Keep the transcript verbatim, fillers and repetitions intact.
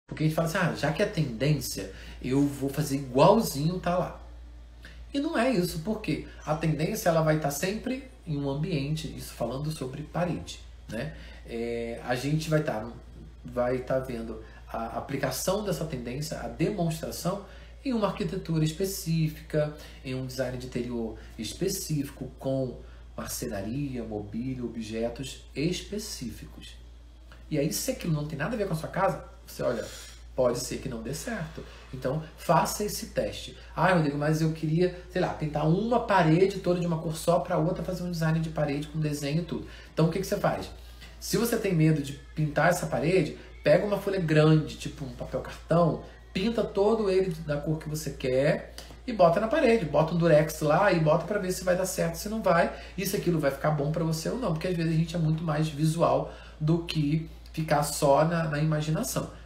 Porque a gente fala assim, ah, já que é tendência, eu vou fazer igualzinho tá lá. E não é isso, porque a tendência ela vai estar sempre em um ambiente, isso falando sobre parede, né? É, a gente vai estar vai estar vendo a aplicação dessa tendência, a demonstração em uma arquitetura específica, em um design de interior específico, com marcenaria, mobília, objetos específicos. E aí, se aquilo não tem nada a ver com a sua casa, você olha, pode ser que não dê certo. Então, faça esse teste. Ah, Rodrigo, mas eu queria, sei lá, pintar uma parede toda de uma cor só para outra fazer um design de parede com desenho e tudo. Então, o que, que você faz? Se você tem medo de pintar essa parede, pega uma folha grande, tipo um papel cartão, pinta todo ele da cor que você quer e bota na parede. Bota um durex lá e bota para ver se vai dar certo, se não vai, e se aquilo vai ficar bom para você ou não. Porque às vezes a gente é muito mais visual do que ficar só na, na imaginação.